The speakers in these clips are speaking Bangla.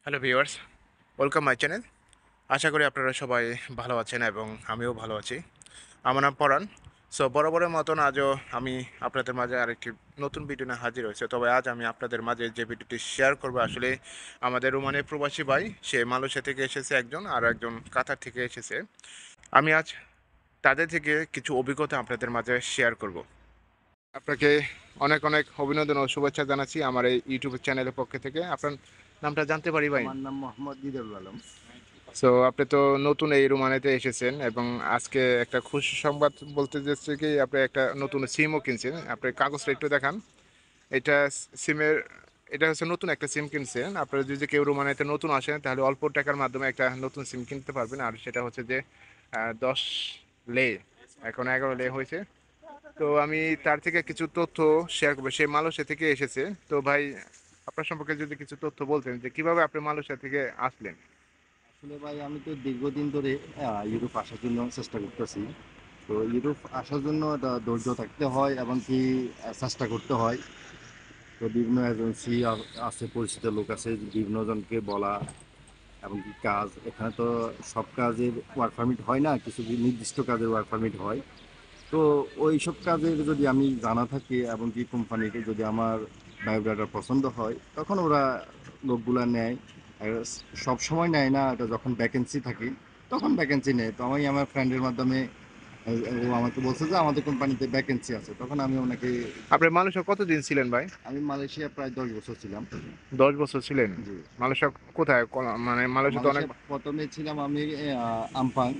Hello viewers, welcome my channel. আশা করি আপনারা সবাই ভালো আছেন এবং আমিও ভালো আছি। আমার নাম পরাণ। সো বরাবরের মতন আজও আমি আপনাদের মাঝে আরেকটি নতুন ভিডিও নিয়ে হাজির হয়েছে। তবে আজ আমি আপনাদের মাঝে যে ভিডিওটি শেয়ার করব আসলে আমাদের রোমানের প্রবাসী ভাই, সে মালয়েশিয়া থেকে এসেছে একজন, আর একজন কাতার থেকে এসেছে। আমি আজ তাদের থেকে কিছু অভিজ্ঞতা আপনাদের মাঝে শেয়ার করব। আপনাকে অনেক অনেক অভিনন্দন ও শুভেচ্ছা জানাচ্ছি আমার এই ইউটিউব চ্যানেলের পক্ষ থেকে। আপনার নামটা জানতে পারি ভাই? আমার নাম মোহাম্মদ দিদারুল আলম। সো আপনি তো নতুন এই রোমানিতে এসেছেন এবং আজকে একটা খুশি সংবাদ বলতে যাচ্ছে কি, আপনি একটা নতুন সিমও কিনছেন। আপনি কাগজটা একটু দেখান। এটা সিমের, এটা হচ্ছে নতুন একটা সিম কিনছেন। আপনারা যদি কেউ রোমানিতে নতুন আসেন তাহলে অল্প টাকার মাধ্যমে একটা নতুন সিম কিনতে পারবেন। আর সেটা হচ্ছে যে 10 লে, এখন 11 লে হয়েছে। তো আমি তার থেকে কিছু তথ্য শেয়ার করবো। সে মালয়েশিয়া থেকে এসেছে। তো ভাই, আপনার সম্পর্কে যদি কিছু তথ্য বলতেন যে কিভাবে আপনি মালয়েশিয়া থেকে আসলেন। আসলে ভাই আমি তো দীর্ঘদিন ধরে ইউরোপ আসার জন্য চেষ্টা করতেছি। তো ইউরোপ আসার জন্য একটা ধৈর্য থাকতে হয় এবং কি চেষ্টা করতে হয়। তো বিভিন্ন এজেন্সি আছে, পরিচিত লোক আছে, বিভিন্ন জনকে বলা এবং কি কাজ এখানে তো সব কাজের ওয়ার্ক পারমিট হয় না, কিছু নির্দিষ্ট কাজের ওয়ার্ক পারমিট হয়। তো ওই সব কাজের যদি আমি জানা থাকি এবং কি কোম্পানিকে যদি আমার বায়োডাটা পছন্দ হয় তখন ওরা লোকগুলা নেয়। আর সব সময় নেয় না, এটা যখন ভ্যাকেন্সি থাকে তখন ভ্যাকেন্সি নেয়। তো আমি আমার ফ্রেন্ডের মাধ্যমে ও আমাকে বলছে যে আমাদের কোম্পানিতে ভ্যাকেন্সি আছে, তখন আমি ওনাকে। আপনি মালয়েশিয়া কতদিন ছিলেন ভাই? আমি মালয়েশিয়া প্রায় 10 বছর ছিলাম। 10 বছর ছিলেন? জি। মালয়েশিয়া কোথায়? মানে মালয়েশিয়া তো অনেক। মালয়েশিয়া প্রথমে ছিলাম আমি আমপাং,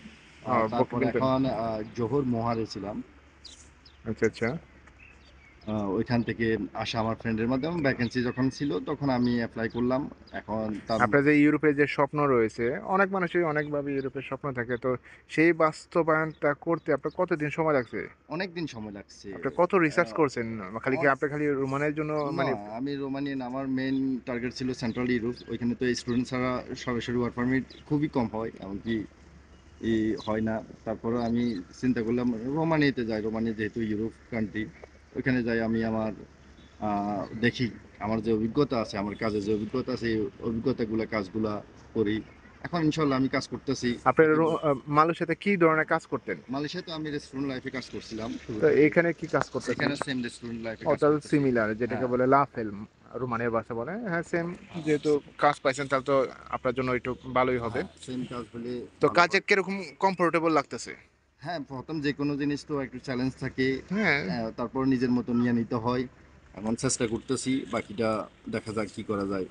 তারপর বলবেন। এখন জোহর মোহারে ছিলাম। আচ্ছা আচ্ছা। ওইখান থেকে আসা আমার ফ্রেন্ডের মাধ্যমে ভ্যাকেন্সি যখন ছিল তখন আমি অ্যাপ্লাই করলাম। এখন তার আপনার যে ইউরোপে যে স্বপ্ন রয়েছে, অনেক মানুষই অনেকভাবে ইউরোপের স্বপ্ন থাকে, তো সেই বাস্তবায়নটা করতে আপনার কতদিন সময় লাগছে? অনেক দিন সময় লাগছে। আপনি কত রিসার্চ আহ, করছেন? খালি কি আমার আপনি খালি রোমানের জন্য না, মানে? আমি রোমানিয়ান, আমার মেন টার্গেট ছিল সেন্ট্রাল ইউরোপ। ওইখানে তো স্টুডেন্ট ছাড়া সরাসরি ওয়ার্ক পারমিট খুবই কম হয়, এমনকি হয় না। তারপরে আমি চিন্তা করলাম রোমানিয়াতে যাই, রোমানিয়া যেহেতু ইউরোপ কান্ট্রি, ওইখানে যাই আমি আমার দেখি আমার যে অভিজ্ঞতা আছে, আমার কাজের যে অভিজ্ঞতা আছে এই অভিজ্ঞতাগুলা কাজগুলা করি। এখন ইনশাল্লাহ আমি কাজ করতেছি। আপনার মালয়েশিয়াতে কি ধরনের কাজ করতেন? মালয়েশিয়াতে আমি রেস্টুরেন্ট লাইফে কাজ করছিলাম তো শুরুতে। এইখানে কি কাজ করতেছেন? এখানে সেম রেস্টুরেন্ট লাইফে কাজ ওটা করতেছি। সিমিলার, যেটাকে হ্যাঁ, বলে লাফেল, রোমানের ভাষা বলে। হ্যাঁ, সেম। যেহেতু কাজ পাইছেন তাহলে তো আপনার জন্য একটু ভালোই হবে। হ্যাঁ, সেম কাজ হলে তো ভালো কাজে হয়। কিরকম কমফোর্টেবল লাগতেছে? হ্যাঁ, প্রথম যে কোনো জিনিস তো একটু চ্যালেঞ্জ থাকে। হ্যাঁ। তারপর নিজের মতো নিয়ে নিতে হয়। এখন চেষ্টা করতেছি, বাকিটা দেখা যাক কি করা যায়।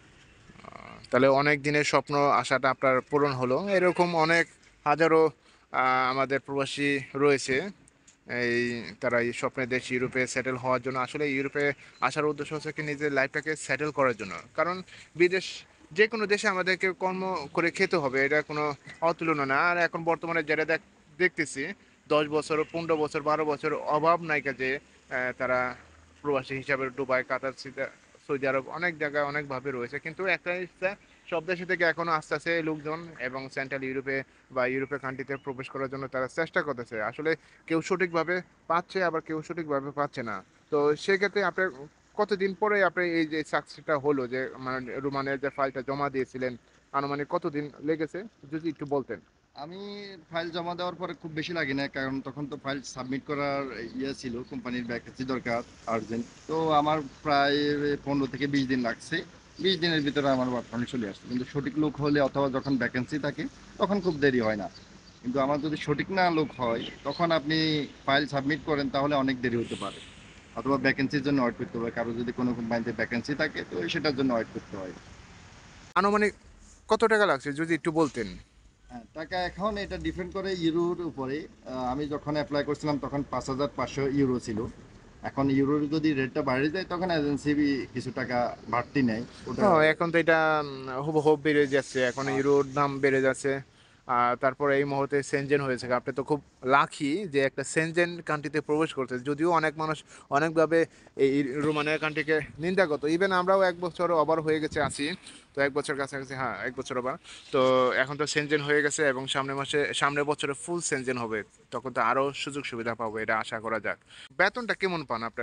তাহলে অনেক দিনের স্বপ্ন আশাটা আপনার পূরণ হলো। এরকম অনেক হাজারো আমাদের প্রবাসী রয়েছে। এই তারা এই স্বপ্নের দেশ ইউরোপে সেটেল হওয়ার জন্য, আসলে ইউরোপে আসার উদ্দেশ্য হচ্ছে কি নিজের লাইফটাকে সেটেল করার জন্য। কারণ বিদেশ, যে কোনো দেশে আমাদেরকে কর্ম করে খেতে হবে, এটা কোনো অতুলনীয় না। আর এখন বর্তমানে যেটা দেখতেছি, 10 বছর, 15 বছর, 12 বছর অভাব নায়িকা যে তারা প্রবাসী হিসাবে দুবাই, কাতার, সৌদি আরব, অনেক জায়গায় অনেকভাবে রয়েছে। কিন্তু একটা ইচ্ছা, সব দেশে থেকে এখনো আস্তে আস্তে লোকজন এবং সেন্ট্রাল ইউরোপে বা ইউরোপের কান্ট্রিতে প্রবেশ করার জন্য তারা চেষ্টা করতেছে। আসলে কেউ সঠিকভাবে পাচ্ছে, আবার কেউ সঠিকভাবে পাচ্ছে না। তো সেক্ষেত্রে আপনার কতদিন পরে আপনার এই যে সাকসেসটা হলো, যে মানে রোমানের যে ফাইলটা জমা দিয়েছিলেন, আনুমানিক কতদিন লেগেছে যদি একটু বলতেন? আমি ফাইল জমা দেওয়ার পরে খুব বেশি লাগে না, কারণ তখন তো ফাইল সাবমিট করার ইয়ে ছিল, কোম্পানির ভ্যাকেন্সি দরকার আর্জেন্ট। তো আমার প্রায় 15 থেকে 20 দিন লাগছে। 20 দিনের ভিতরে আমার ওয়ার্ক পারমিট চলে আসছে। কিন্তু সঠিক লোক হলে অথবা যখন ভ্যাকেন্সি থাকে তখন খুব দেরি হয় না। কিন্তু আমার যদি সঠিক না লোক হয় তখন আপনি ফাইল সাবমিট করেন তাহলে অনেক দেরি হতে পারে, অথবা ভ্যাকেন্সির জন্য ওয়েট করতে হবে। কারো যদি কোনো কোম্পানিতে ভ্যাকেন্সি থাকে তো সেটার জন্য ওয়েট করতে হয়। আনুমানিক কত টাকা লাগছে যদি একটু বলতেন? হ্যাঁ, টাকা এখন এটা ডিপেন্ড করে ইউরোর উপরে। আমি যখন অ্যাপ্লাই করছিলাম তখন 5,500 ইউরো ছিল। এখন ইউরোর যদি রেটটা বাড়ে যায় তখন এজেন্সি কিছু টাকা বাড়তি নেয় ওটা। ও, এখন তো এটা হুবহু বেড়ে যাচ্ছে, এখন আহ, ইউরোর দাম বেড়ে যাচ্ছে। আর তারপরে এই মুহূর্তে সেনজেন হয়েছে, আপনি তো খুব লাকি যে একটা সেনজেন কান্ট্রিতে প্রবেশ করতে। যদিও অনেক মানুষ অনেকভাবে এই রোমানিয়া কান্ট্রিকে নিন্দা করতো, ইভেন আমরাও 1 বছর ওভার হয়ে গেছে আছি। তো 1 বছর কাছাকাছি, হ্যাঁ 1 বছর ওভার। তো এখন তো সেনজেন হয়ে গেছে এবং সামনের বছরে ফুল সেনজেন হবে। তখন তো আরও সুযোগ সুবিধা পাবো, এটা আশা করা যাক। বেতনটা কেমন পান আপনার?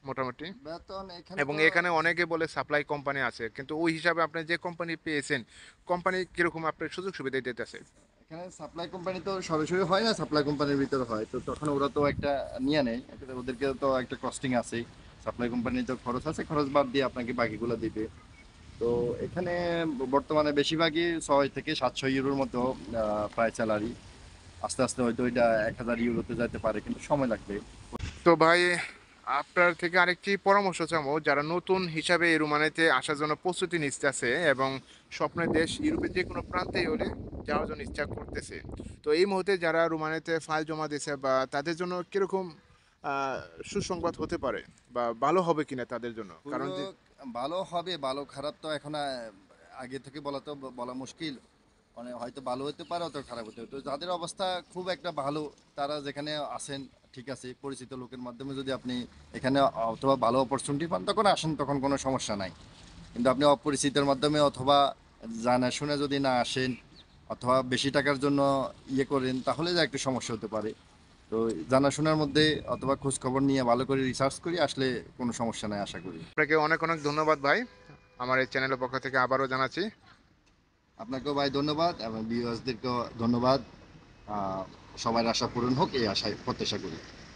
মোটামুটি? বেতন এখানে এবং তো এখানে অনেকে বলে সাপ্লাই কোম্পানি আছে, কিন্তু ওই হিসাবে আপনি যে কোম্পানি পেয়েছেন, কোম্পানি কিরকম আপনার সুযোগ সুবিধা দিতেছে? এখানে সাপ্লাই কোম্পানি তো সরাসরি হয় না, সাপ্লাই কোম্পানির ভিতরে হয়, তো তখন ওরা তো একটা নিয়ে নেয়, ওদেরকে তো একটা কস্টিং আছে। সাপ্লাই কোম্পানির তো খরচ আছে, খরচ বাদ দিয়ে আপনাকে বাকিগুলো দিবে। তো এখানে বর্তমানে বেশিরভাগই 6 থেকে 700 ইউরোর মতো প্রায় স্যালারি। আস্তে আস্তে হয়তো এটা 1000 ইউরোতে যেতে পারে, কিন্তু সময় লাগবে। তো ভাই, আপনার থেকে আরেকটি পরামর্শ চাবো, যারা নতুন হিসাবে এই রোমানিতে আসার জন্য প্রস্তুতি নিতেছে এবং স্বপ্নের দেশ ইউরোপের যে কোনো প্রান্তেই হলে যাওয়ার জন্য ইচ্ছা করতেছে, তো এই মুহূর্তে যারা রোমানিতে ফাইল জমা দিয়েছে বা তাদের জন্য কিরকম আহ, সুসংবাদ হতে পারে বা ভালো হবে কিনা তাদের জন্য, কারণ পুরো যে ভালো হবে, ভালো খারাপ তো এখন আগে থেকে বলা তো বলা মুশকিল। মানে হয়তো ভালো হতে পারে, হয়তো খারাপ হতে পারে। তো যাদের অবস্থা খুব একটা ভালো, তারা যেখানে আছেন ঠিক আছে, পরিচিত লোকের মাধ্যমে যদি আপনি এখানে অথবা ভালো অপরচুনিটি পান তখন আসেন, তখন কোনো সমস্যা নাই। কিন্তু আপনি অপরিচিতের মাধ্যমে অথবা জানা শুনে যদি না আসেন, অথবা বেশি টাকার জন্য ইয়ে করেন, তাহলে যা একটু সমস্যা হতে পারে। তো জানাশোনার মধ্যে অথবা খোঁজ খবর নিয়ে ভালো করে রিসার্চ করি আসলে কোনো সমস্যা নাই আশা করি। আপনাকে অনেক অনেক ধন্যবাদ ভাই, আমার এই চ্যানেলের পক্ষ থেকে আবারও জানাচ্ছি। আপনাকেও ভাই ধন্যবাদ, এবং ভিউয়ার্সদেরকেও ধন্যবাদ। আহ, সবার আশা পূরণ হোক এই আশায় প্রত্যাশা করি।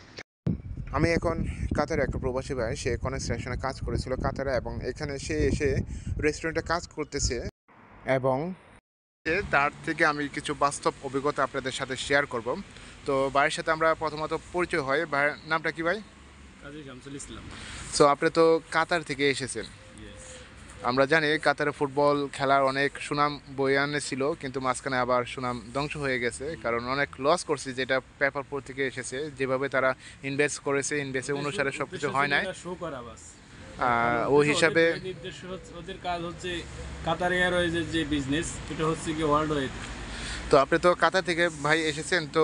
আমি এখন কাতারে একটা প্রবাসী ভাই, সে কনস্ট্রাকশনে কাজ করেছিল কাতারে এবং এখানে সে এসে রেস্টুরেন্টে কাজ করতেছে, এবং তার থেকে আমি কিছু বাস্তব অভিজ্ঞতা আপনাদের সাথে শেয়ার করব। তো ভাইয়ের সাথে আমরা প্রথমত পরিচয় হয়। ভাইয়ের নামটা কি ভাই? কাজী শামসুল ইসলাম। সো আপনি তো কাতার থেকে এসেছেন। ইয়েস। আমরা জানি কাতারে ফুটবল খেলার অনেক সুনাম বয়ে আনেছিল, কিন্তু মাঝখানে আবার সুনাম ধ্বংস হয়ে গেছে, কারণ অনেক লস করছে, যেটা পেপার পর থেকে এসেছে, যেভাবে তারা ইনভেস্ট করেছে ইনভেস্ট অনুসারে সব কিছু হয় নাই। শো করা বাস। ওই হিসাবে নির্দেশ হচ্ছে, ওদের কাজ হচ্ছে কাতার এয়ারওয়েজের যে বিজনেস, এটা হচ্ছে কি ওয়ার্ল্ড ওয়েজ। তো আপনি তো কাতার থেকে ভাই এসেছেন, তো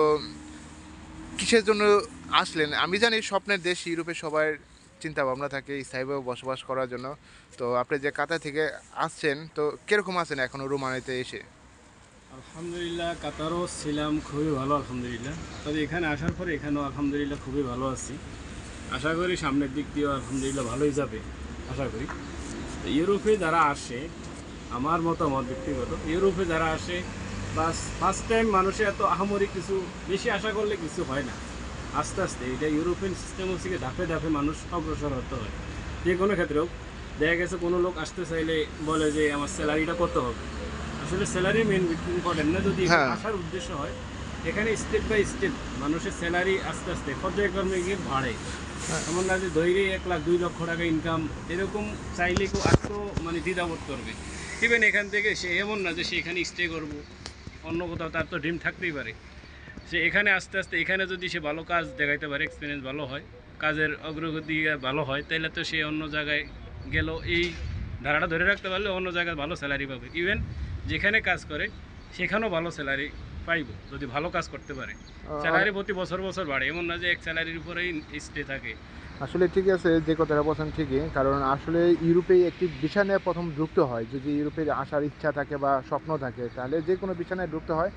কিসের জন্য আসলেন? আমি জানি স্বপ্নের দেশ ইউরোপে সবার চিন্তা ভাবনা থাকে স্থায়ীভাবে বসবাস করার জন্য। তো আপনি যে কাতার থেকে আসছেন, তো কিরকম আছেন এখনো রোমানিতে এসে? আলহামদুলিল্লাহ, কাতারও ছিলাম খুবই ভালো আলহামদুলিল্লাহ। তবে এখানে আসার পরে এখানেও আলহামদুলিল্লাহ খুবই ভালো আছি। আশা করি সামনের দিক দিয়েও আলহামদুলিল্লাহ ভালোই যাবে, আশা করি। তো ইউরোপে যারা আসে, আমার মতামত ব্যক্তিগত, ইউরোপে যারা আসে বাস ফার্স্ট টাইম মানুষের এত আহামরি কিছু বেশি আশা করলে কিছু হয় না। আস্তে আস্তে এটা ইউরোপিয়ান সিস্টেম হচ্ছে কি ধাপে ধাপে মানুষ অগ্রসর হতে হয়। যে কোনো ক্ষেত্রেও দেখা গেছে কোনো লোক আসতে চাইলে বলে যে আমার স্যালারিটা কত হবে। আসলে স্যালারি মেন ইম্পর্টেন্ট না, যদি এখানে হ্যাঁ। আসার উদ্দেশ্য হয়। এখানে স্টেপ বাই স্টেপ মানুষের স্যালারি আস্তে আস্তে পর্যায়ক্রমে গিয়ে বাড়ে। এমন না যে ধৈর্য 1 লাখ 2 লক্ষ টাকা ইনকাম এরকম চাইলে কেউ আজকেও মানে দ্বিধাবোধ করবে। ইভেন এখান থেকে সে এমন না যে সে এখানে স্টে করবো, অন্য কোথাও তার তো ড্রিম থাকতেই পারে। সে এখানে আস্তে আস্তে এখানে যদি সে ভালো কাজ দেখাইতে পারে, এক্সপিরিয়েন্স ভালো হয়, কাজের অগ্রগতি ভালো হয়, তাহলে তো সে অন্য জায়গায় গেল এই ধারাটা ধরে রাখতে পারলে অন্য জায়গায় ভালো স্যালারি পাবে। ইভেন যেখানে কাজ করে সেখানেও ভালো স্যালারি পাইব যদি ভালো কাজ করতে পারে। স্যালারি প্রতি বছর বছর বাড়ে, এমন না যে এক স্যালারির উপরেই স্টে থাকে। আসলে ঠিক আছে, যে কথাটা বলছেন ঠিকই, কারণ আসলে ইউরোপে একটি বিছানায় প্রথম ঢুকতে হয়, যদি ইউরোপে আসার ইচ্ছা থাকে বা স্বপ্ন থাকে, তাহলে যে কোনো বিছানায় ঢুকতে হয়।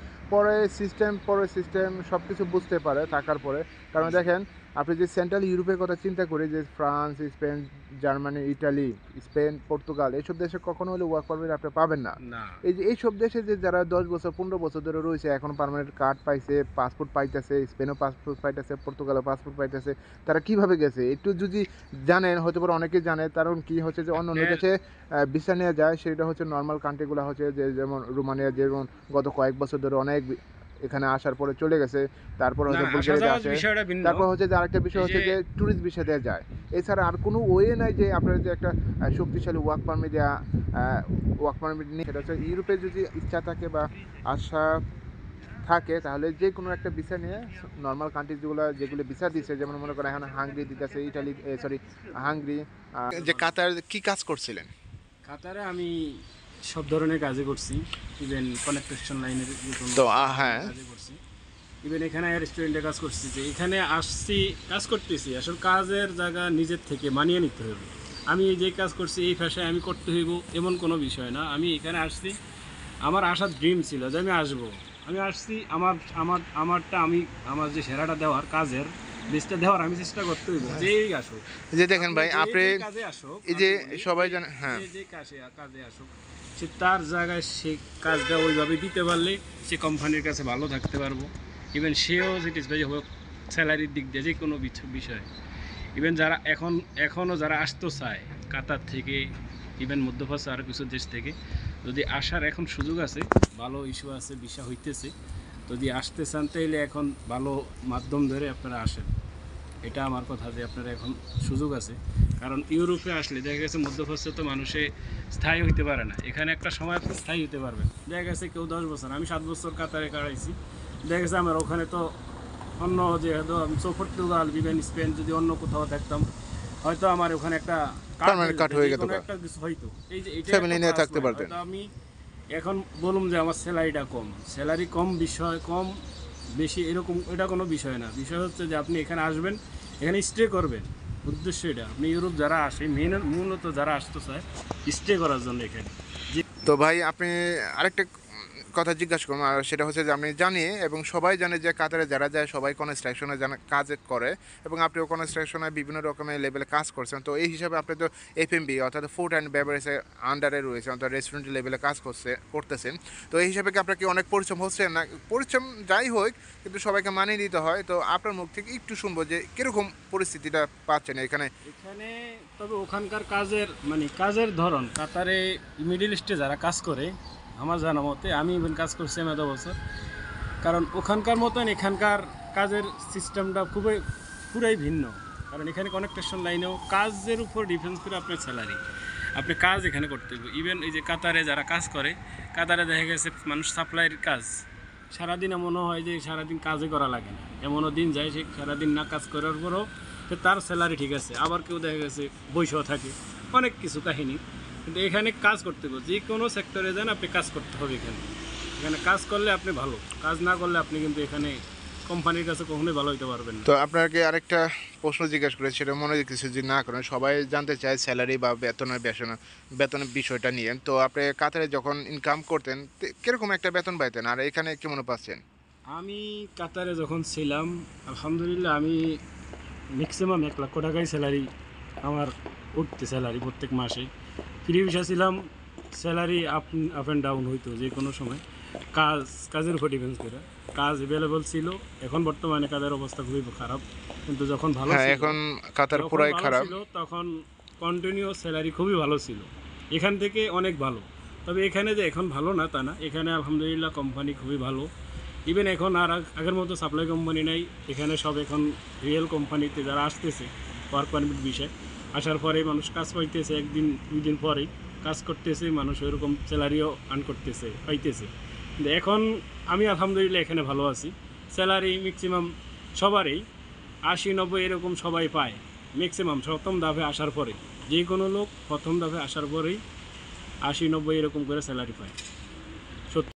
পরে সিস্টেম সব কিছু বুঝতে পারে থাকার পরে। কারণ দেখেন, আপনি যে সেন্ট্রাল ইউরোপের কথা চিন্তা করি, যে France, Spain, Germany, Italy, Spain, Portugal, এইসব দেশে কখনো হলে ওয়ার্ক পারমিট আপনি পাবেন না। না, এই যে এইসব দেশে যে যারা 10 বছর 15 বছর ধরে রয়েছে, এখন পার্মানেন্ট কার্ড পাইছে, পাসপোর্ট পাইতেছে, স্পেনও পাসপোর্ট পাইতেছে, পর্তুগালও পাসপোর্ট পাইতেছে, তারা কিভাবে গেছে একটু যদি জানেন, হতে পারে অনেকেই জানে, কারণ কি হচ্ছে যে অন্য অন্য আপনার দেশে ভিসা নেওয়া যায়, সেটা হচ্ছে নর্মাল কান্ট্রিগুলো হচ্ছে যে, যেমন রোমানিয়া, যেমন গত কয়েক বছর ধরে অনেক এখানে আসার পরে চলে গেছে, তারপর না, হচ্ছে আসা বুলগেরিয়াতে যাওয়ার আসে, বিষয়টা ভিন্ন। তারপর হচ্ছে যে আরেকটা বিষয় এই হচ্ছে যে যে ট্যুরিস্ট ভিসা দেওয়া যায়। এছাড়া আর কোনো ওয়ে নাই যে আপনার যে একটা শক্তিশালী ওয়ার্ক পারমিট দেওয়া, ওয়ার্ক পারমিট নিয়ে, সেটা হচ্ছে ইউরোপে যদি ইচ্ছা থাকে বা আশা থাকে, তাহলে যে কোনো একটা ভিসা নিয়ে নর্মাল কান্ট্রি যেগুলো ভিসা দিচ্ছে, যেমন মনে করেন এখন হাঙ্গরি দিতেছে, ইটালি, সরি, হাঙ্গরি। যে কাতার কি কাজ করছিলেন? কাতারে আমি সব ধরনের কাজে করছি, ইভেন কনেকশন লাইনের যে কোনো তো হ্যাঁ, কাজে করছি। ইভেন এখানে রেস্টুরেন্টে কাজ করছি, যে এখানে আসছি কাজ করতেছি, আসলে কাজের জায়গা নিজের থেকে মানিয়ে নিতে হবে। আমি এই যে কাজ করছি এই ভাষায় আমি করতে হইব এমন কোনো বিষয় না। আমি এখানে আসছি, আমার আসার ড্রিম ছিল যে আমি আসবো, আমি আসছি, আমারটা আমি আমার যে সেরাটা দেওয়ার কাজের বেস্টটা দেওয়ার আমি চেষ্টা করতে হইব, যেই আসুক। এই যে দেখেন ভাই যে আপনি কাজে আসুক, এই যে আপনি বলি, সবাই জানে, হ্যাঁ যে কাজে আসুক, সে তার জায়গায় সে কাজটা ওইভাবে দিতে পারলে সে কোম্পানির কাছে ভালো থাকতে পারবো। ইভেন সেও স্যাটিসফাই হোক স্যালারির দিক দিয়ে, যে কোনো বিষয়। ইভেন যারা এখনও যারা আসতে চায় কাতার থেকে, ইভেন মধ্যপ্রাচ্য আরও কিছু দেশ থেকে, যদি আসার এখন সুযোগ আছে, ভালো ইস্যু আছে, ভিসা হইতেছে, যদি আসতে চান তাইলে এখন ভালো মাধ্যম ধরে আপনারা আসেন। এটা আমার কথা যে আপনারা এখন সুযোগ আছে। কারণ ইউরোপে আসলে দেখা গেছে মধ্যপ্রাচ্যে তো মানুষে স্থায়ী হইতে পারে না, এখানে একটা সময় আপনি স্থায়ী হতে পারবেন। দেখা গেছে কেউ 10 বছর, আমি 7 বছর কাতারে কাটাইছি, দেখা গেছে আমার ওখানে তো অন্য যেহেতু আমি পর্তুগাল, ইভেন স্পেন, যদি অন্য কোথাও দেখতাম হয়তো আমার ওখানে একটা Permanent কাট হয়ে যেত, একটা কিছু হয়তো। এই যে এটা ফ্যামিলি একটা নিয়ে plus থাকতে point। পারতেন। হয়তো আমি এখন বলুম যে আমার স্যালারিটা কম, স্যালারি কম বিষয়, কম বেশি এরকম এটা কোনো বিষয় না। বিষয় হচ্ছে যে আপনি এখানে আসবেন, এখানে স্টে করবেন, উদ্দেশ্য এটা। আপনি ইউরোপ যারা আসে মূলত যারা আসতে চায় স্টে করার জন্য এখানে। তো ভাই আপনি আরেকটা কথা জিজ্ঞাসা করুন, আর সেটা হচ্ছে যে আপনি জানি এবং সবাই জানে যে কাতারে যারা যায় সবাই কনস্ট্রাকশনে কাজ করে, এবং আপনিও কনস্ট্রাকশনে বিভিন্ন রকমের লেভেলে কাজ করছেন। তো এই হিসাবে আপনি তো এফএমবি অর্থাৎ ফুড অ্যান্ড বেভারেজের আন্ডারে রয়েছে, অর্থাৎ রেস্টুরেন্ট লেভেলে কাজ করতেছেন। তো এই হিসাবে কি আপনার কি অনেক পরিশ্রম হচ্ছে না? পরিশ্রম যাই হোক, কিন্তু সবাইকে মানিয়ে দিতে হয়। তো আপনার মুখ থেকে একটু শুনবো যে কীরকম পরিস্থিতিটা পাচ্ছেন এখানে। এখানে তবে ওখানকার কাজের ধরন, কাতারে মিডল ইস্টে যারা কাজ করে আমার জানা মতে, আমি ইভেন কাজ করছি এত বছর, কারণ ওখানকার মতন এখানকার কাজের সিস্টেমটা পুরাই ভিন্ন। কারণ এখানে কনেকটেশন লাইনেও কাজের উপর ডিফেন্স করে আপনার স্যালারি, আপনি কাজ এখানে করতে হবে। ইভেন এই যে কাতারে যারা কাজ করে, কাতারে দেখা গেছে মানুষ সাপ্লাইয়ের কাজ, সারাদিন এমনও হয় যে সারাদিন কাজে করা লাগে না, এমনও দিন যায় সে সারাদিন না কাজ করার পরও তার স্যালারি ঠিক আছে। আবার কেউ দেখা গেছে বৈশও থাকে, অনেক কিছু কাহিনী। কিন্তু এখানে কাজ করতে হবে, যে কোনো সেক্টরে যান আপনি কাজ করতে হবে। এখানে কাজ করলে আপনি ভালো, কাজ না করলে আপনি কিন্তু এখানে কোম্পানির কাছে কখনোই ভালো হইতে পারবেন না। তো আপনাকে আরেকটা প্রশ্ন জিজ্ঞাসা করে, সেটা মনে কিছু যদি না করেন, সবাই জানতে চায় স্যালারি বা বেতনের বিষয়টা নিয়ে। তো আপনি কাতারে যখন ইনকাম করতেন কীরকম একটা বেতন পাইতেন, আর এখানে কেমন পাচ্ছেন? আমি কাতারে যখন ছিলাম আলহামদুলিল্লাহ আমি ম্যাক্সিমাম 1 লক্ষ টাকাই স্যালারি আমার উঠতে, স্যালারি প্রত্যেক মাসে। ফ্রি ভিসা ছিলাম, স্যালারি আপ অ্যান্ড ডাউন হইতো যে কোনো সময়, কাজের উপর ডিপেন্স করে। কাজ অ্যাভেলেবল ছিল। এখন বর্তমানে কাজের অবস্থা খুবই খারাপ, কিন্তু যখন ভালো হ্যাঁ, ছিল, এখন কাতার যখন পুরাই ভালো খারাপ। ছিল তখন কন্টিনিউ স্যালারি খুবই ভালো ছিল, এখান থেকে অনেক ভালো। তবে এখানে যে এখন ভালো না তা না, এখানে আলহামদুলিল্লাহ কোম্পানি খুবই ভালো। ইভেন এখন আর আগের মতো সাপ্লাই কোম্পানি নাই, এখানে সব এখন রিয়েল কোম্পানিতে যারা আসতেছে ওয়ার্ক পারমিট বিষয় আসার পরে মানুষ কাজ পাইতেছে, 1-2 দিন পরেই কাজ করতেছে, মানুষ ওইরকম স্যালারিও আর্ন করতেছে, পাইতেছে। কিন্তু এখন আমি আলহামদুলিল্লাহ এখানে ভালো আছি। স্যালারি ম্যাক্সিমাম সবারই 80-90 এরকম সবাই পায় ম্যাক্সিমাম প্রথম ধাপে আসার পরে। যে কোনো লোক প্রথম ধাপে আসার পরেই 80-90 এরকম করে স্যালারি পায়।